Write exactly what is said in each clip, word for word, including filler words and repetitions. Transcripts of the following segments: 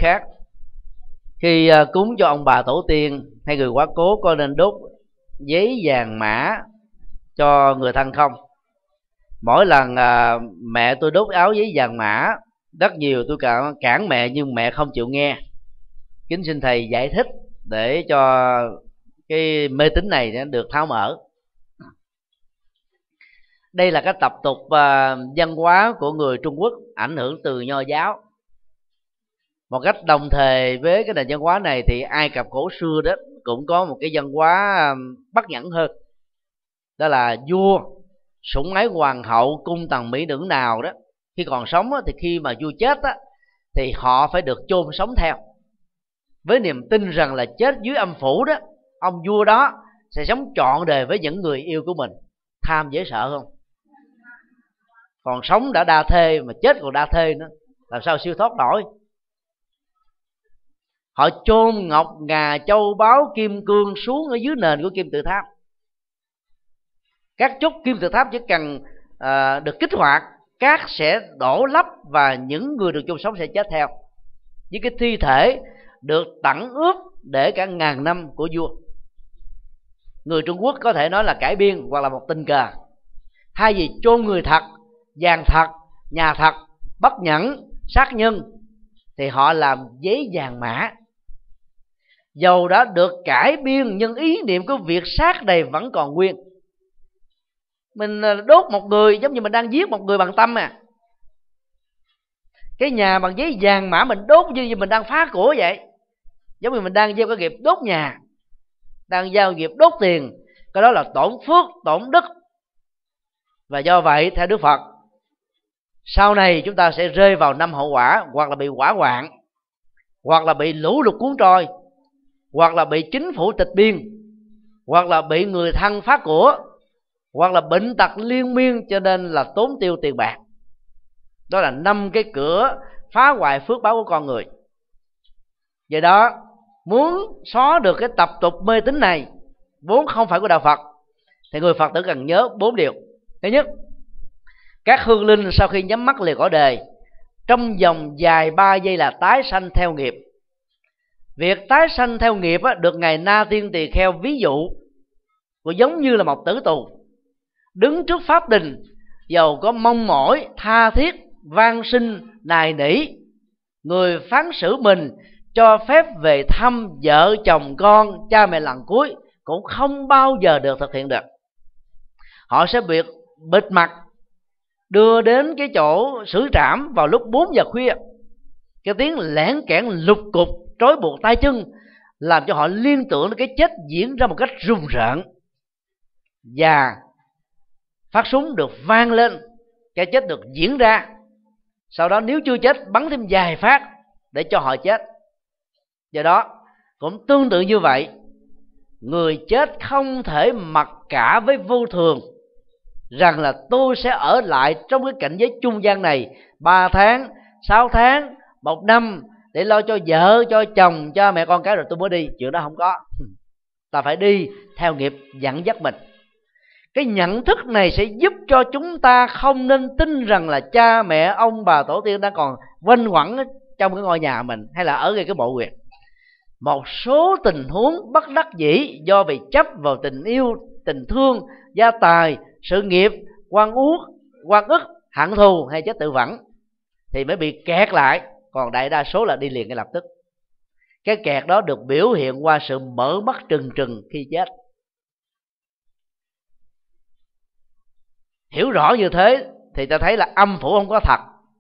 khác. Khi cúng cho ông bà tổ tiên hay người quá cố, có nên đốt giấy vàng mã cho người thân không? Mỗi lần à, mẹ tôi đốt áo giấy vàng mã rất nhiều, tôi cản, cản mẹ nhưng mẹ không chịu nghe. Kính xin thầy giải thích để cho cái mê tín này nó được tháo mở. Đây là cái tập tục uh, văn hóa của người Trung Quốc, ảnh hưởng từ Nho giáo. Một cách đồng thời với cái nền văn hóa này thì Ai Cập cổ xưa đó cũng có một cái văn hóa bất nhẫn hơn. Đó là vua sủng ái hoàng hậu, cung tần mỹ nữ nào đó khi còn sống đó, thì khi mà vua chết đó, thì họ phải được chôn sống theo, với niềm tin rằng là chết dưới âm phủ đó, ông vua đó sẽ sống trọn đời với những người yêu của mình. Tham dễ sợ không? Còn sống đã đa thê mà chết còn đa thê nữa, làm sao siêu thoát nổi. Họ chôn ngọc ngà châu báu kim cương xuống ở dưới nền của kim tự tháp. Các chốt kim tự tháp chỉ cần à, được kích hoạt, cát sẽ đổ lấp và những người được chôn sống sẽ chết theo, với cái thi thể được tẩm ướp để cả ngàn năm của vua. Người Trung Quốc có thể nói là cải biên hoặc là một tình cờ. Thay vì chôn người thật, vàng thật, nhà thật, bất nhẫn, sát nhân, thì họ làm giấy vàng mã. Dầu đã được cải biên nhưng ý niệm của việc sát này vẫn còn nguyên. Mình đốt một người giống như mình đang giết một người bằng tâm à. Cái nhà bằng giấy vàng mã mình đốt như mình đang phá của vậy. Giống như mình đang gieo cái nghiệp đốt nhà, đang giao nghiệp đốt tiền. Cái đó là tổn phước, tổn đức. Và do vậy theo Đức Phật, sau này chúng ta sẽ rơi vào năm hậu quả, hoặc là bị hỏa hoạn, hoặc là bị lũ lụt cuốn trôi, hoặc là bị chính phủ tịch biên, hoặc là bị người thân phá của, hoặc là bệnh tật liên miên, cho nên là tốn tiêu tiền bạc. Đó là năm cái cửa phá hoại phước báo của con người. Vậy đó, muốn xóa được cái tập tục mê tín này vốn không phải của đạo Phật, thì người Phật tử cần nhớ bốn điều. Thứ nhất, các hương linh sau khi nhắm mắt lìa cõi đời, trong vòng dài ba giây là tái sanh theo nghiệp. Việc tái sanh theo nghiệp á, được Ngài Na Tiên Tỳ Kheo ví dụ của giống như là một tử tù đứng trước pháp đình, dầu có mong mỏi, tha thiết, van xin, nài nỉ người phán xử mình cho phép về thăm vợ chồng con, cha mẹ lần cuối, cũng không bao giờ được thực hiện được. Họ sẽ bị bịt mặt, đưa đến cái chỗ xử trảm vào lúc bốn giờ khuya. Cái tiếng lẻn kẽn lục cục trói buộc tay chân làm cho họ liên tưởng đến cái chết diễn ra một cách rùng rợn, và phát súng được vang lên, cái chết được diễn ra. Sau đó nếu chưa chết bắn thêm vài phát để cho họ chết. Do đó cũng tương tự như vậy, người chết không thể mặc cả với vô thường rằng là tôi sẽ ở lại trong cái cảnh giới trung gian này ba tháng, sáu tháng, một năm để lo cho vợ, cho chồng, cho mẹ con cái rồi tôi mới đi. Chuyện đó không có. Ta phải đi theo nghiệp dẫn dắt mình. Cái nhận thức này sẽ giúp cho chúng ta không nên tin rằng là cha mẹ, ông bà, tổ tiên đang còn quanh quẩn trong cái ngôi nhà mình hay là ở ngay cái bộ huyệt. Một số tình huống bất đắc dĩ do bị chấp vào tình yêu, tình thương, gia tài, sự nghiệp, oan uất, oan ức, hận thù hay chết tự vẫn thì mới bị kẹt lại. Còn đại đa số là đi liền ngay lập tức. Cái kẹt đó được biểu hiện qua sự mở mắt trừng trừng khi chết. Hiểu rõ như thế thì ta thấy là âm phủ không có thật,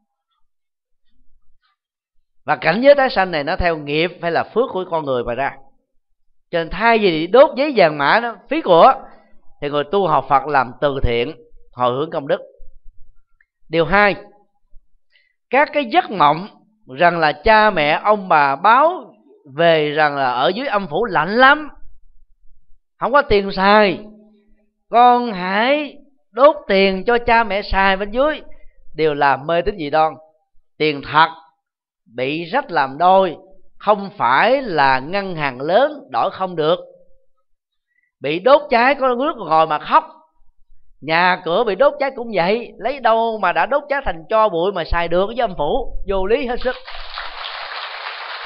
và cảnh giới tái sanh này nó theo nghiệp hay là phước của con người mà ra. Cho nên thay vì đốt giấy vàng mã nó phí của, thì người tu học Phật làm từ thiện, hồi hướng công đức. Điều hai, các cái giấc mộng rằng là cha mẹ ông bà báo về rằng là ở dưới âm phủ lạnh lắm, không có tiền xài, con hãy đốt tiền cho cha mẹ xài bên dưới, đều là mê tín dị đoan. Tiền thật bị rách làm đôi, không phải là ngân hàng lớn đổi không được. Bị đốt cháy có nước ngồi mà khóc. Nhà cửa bị đốt cháy cũng vậy, lấy đâu mà đã đốt cháy thành tro bụi mà xài được với âm phủ, vô lý hết sức.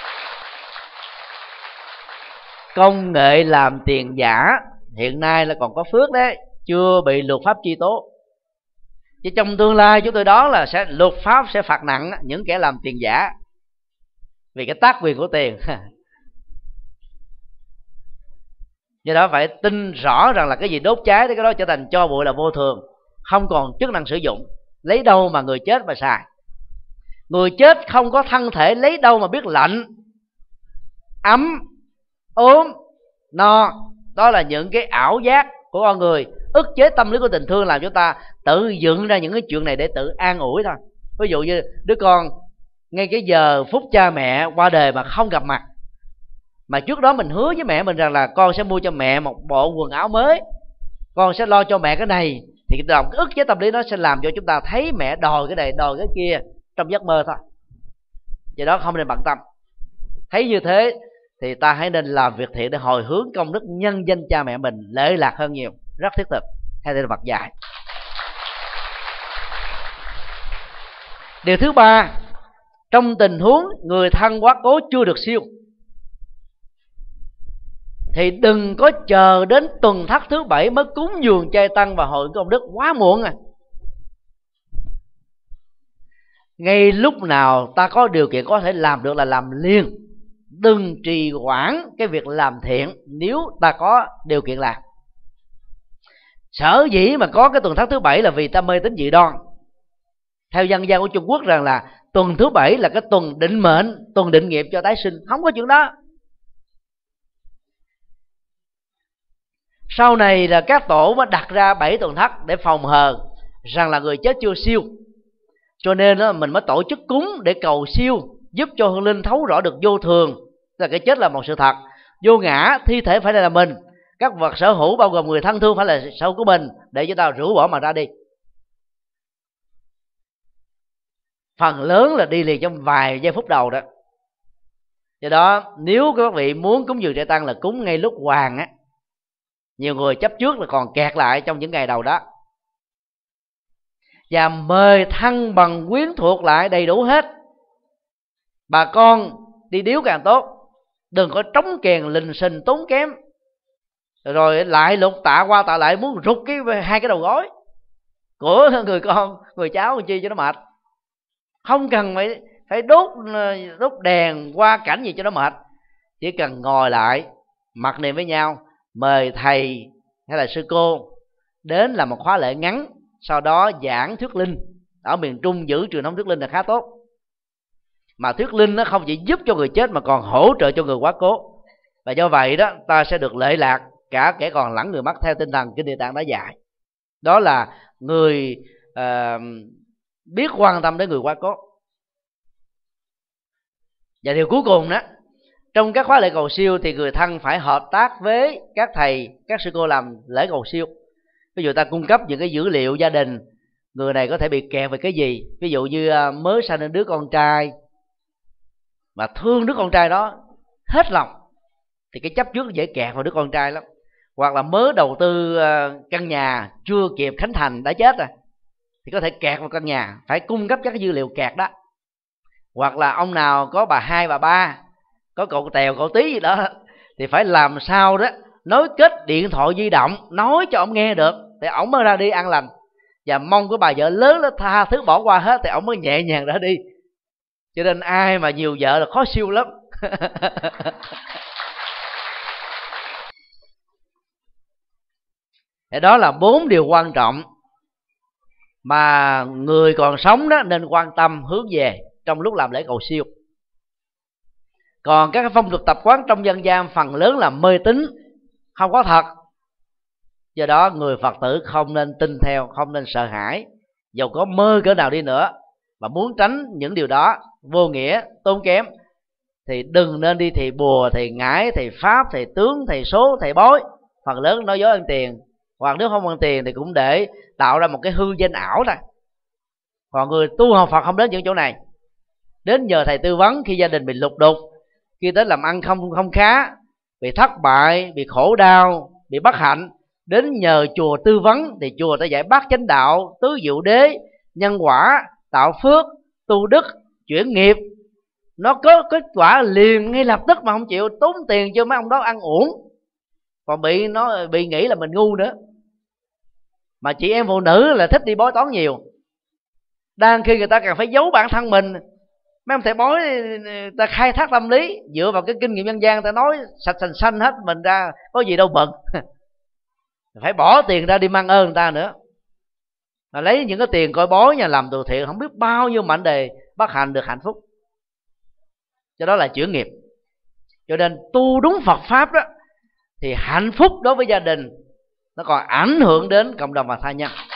công nghệ làm tiền giả hiện nay là còn có phước đấy, chưa bị luật pháp truy tố. Chứ trong tương lai chúng tôi đoán là sẽ luật pháp sẽ phạt nặng những kẻ làm tiền giả, vì cái tác quyền của tiền. Do đó phải tin rõ rằng là cái gì đốt cháy thì cái đó trở thành tro bụi là vô thường, không còn chức năng sử dụng. Lấy đâu mà người chết mà xài? Người chết không có thân thể, lấy đâu mà biết lạnh, ấm, ốm, no. Đó là những cái ảo giác của con người, ức chế tâm lý của tình thương, làm chúng ta tự dựng ra những cái chuyện này để tự an ủi thôi. Ví dụ như đứa con ngay cái giờ phút cha mẹ qua đời mà không gặp mặt, mà trước đó mình hứa với mẹ mình rằng là con sẽ mua cho mẹ một bộ quần áo mới, con sẽ lo cho mẹ cái này, thì cái động ức chế tâm lý nó sẽ làm cho chúng ta thấy mẹ đòi cái này đòi cái kia trong giấc mơ thôi. Do đó không nên bận tâm. Thấy như thế thì ta hãy nên làm việc thiện để hồi hướng công đức nhân danh cha mẹ mình, lễ lạc hơn nhiều, rất thiết thực. Hay là bật dạy. Điều thứ ba, trong tình huống người thân quá cố chưa được siêu, thì đừng có chờ đến tuần thất thứ bảy mới cúng dường chay tăng và hồi hướng công đức, quá muộn à. Ngay lúc nào ta có điều kiện có thể làm được là làm liền, đừng trì hoãn cái việc làm thiện nếu ta có điều kiện làm. Sở dĩ mà có cái tuần thất thứ bảy là vì ta mê tín dị đoan. Theo dân gian của Trung Quốc rằng là tuần thứ bảy là cái tuần định mệnh, tuần định nghiệp cho tái sinh. Không có chuyện đó. Sau này là các tổ mới đặt ra bảy tuần thất để phòng hờ rằng là người chết chưa siêu, cho nên đó, mình mới tổ chức cúng để cầu siêu, giúp cho hương linh thấu rõ được vô thường, là cái chết là một sự thật, vô ngã, thi thể phải là mình, các vật sở hữu bao gồm người thân thương phải là sở hữu của mình, để chúng ta rũ bỏ mà ra đi. Phần lớn là đi liền trong vài giây phút đầu đó. Do đó nếu các vị muốn cúng dường chay tăng là cúng ngay lúc hoàng á. Nhiều người chấp trước là còn kẹt lại trong những ngày đầu đó. Và mời thân bằng quyến thuộc lại đầy đủ hết. Bà con đi điếu càng tốt, đừng có trống kèn lình xình tốn kém, rồi lại lục tạ qua tạ lại muốn rụt cái hai cái đầu gối của người con người cháu làm chi cho nó mệt. Không cần phải phải đốt đốt đèn qua cảnh gì cho nó mệt, chỉ cần ngồi lại mặc niệm với nhau, mời thầy hay là sư cô đến làm một khóa lễ ngắn, sau đó giảng thuyết linh. Ở miền Trung giữ truyền thống thuyết linh là khá tốt, mà thuyết linh nó không chỉ giúp cho người chết mà còn hỗ trợ cho người quá cố. Và do vậy đó ta sẽ được lệ lạc cả kẻ còn lẫn người mất, theo tinh thần Kinh Địa Tạng đã dạy. Đó là người uh, biết quan tâm đến người quá cố. Và điều cuối cùng đó, trong các khóa lễ cầu siêu thì người thân phải hợp tác với các thầy, các sư cô làm lễ cầu siêu. Ví dụ ta cung cấp những cái dữ liệu gia đình, người này có thể bị kẹt về cái gì. Ví dụ như mới sinh đến đứa con trai mà thương đứa con trai đó hết lòng, thì cái chấp trước dễ kẹt vào đứa con trai lắm. Hoặc là mới đầu tư căn nhà chưa kịp khánh thành đã chết rồi, thì có thể kẹt vào căn nhà, phải cung cấp các cái dữ liệu kẹt đó. Hoặc là ông nào có bà hai bà ba, có cậu tèo cậu tí gì đó, thì phải làm sao đó nối kết điện thoại di động, nói cho ông nghe được, thì ổng mới ra đi an lành. Và mong cái bà vợ lớn đó tha thứ bỏ qua hết, thì ổng mới nhẹ nhàng ra đi. Cho nên ai mà nhiều vợ là khó siêu lắm. Thì đó là bốn điều quan trọng mà người còn sống đó nên quan tâm hướng về trong lúc làm lễ cầu siêu. Còn các phong tục tập quán trong dân gian phần lớn là mê tín, không có thật. Do đó người Phật tử không nên tin theo, không nên sợ hãi, dầu có mơ cỡ nào đi nữa. Mà muốn tránh những điều đó vô nghĩa, tốn kém, thì đừng nên đi thầy bùa, thầy ngải, thầy pháp, thầy tướng, thầy số, thầy bói. Phần lớn nói dối ăn tiền, hoặc nếu không ăn tiền thì cũng để tạo ra một cái hư danh ảo thôi. Còn người tu học Phật không đến những chỗ này, đến nhờ thầy tư vấn khi gia đình bị lục đục, khi đến làm ăn không không khá, bị thất bại, bị khổ đau, bị bất hạnh, đến nhờ chùa tư vấn, thì chùa ta dạy bát chánh đạo, tứ diệu đế, nhân quả, tạo phước, tu đức, chuyển nghiệp, nó có kết quả liền ngay lập tức mà không chịu tốn tiền cho mấy ông đó ăn uổng, còn bị nó bị nghĩ là mình ngu nữa. Mà chị em phụ nữ là thích đi bói toán nhiều, đang khi người ta cần phải giấu bản thân mình, mấy ông thầy bói ta khai thác tâm lý dựa vào cái kinh nghiệm dân gian, ta nói sạch sành xanh hết mình ra, có gì đâu bận phải bỏ tiền ra đi mang ơn người ta nữa, mà lấy những cái tiền coi bói nhà làm từ thiện không biết bao nhiêu mảnh đề bất hạnh được hạnh phúc. Cho đó là chuyển nghiệp. Cho nên tu đúng Phật pháp đó thì hạnh phúc đối với gia đình, nó còn ảnh hưởng đến cộng đồng và tha nhân.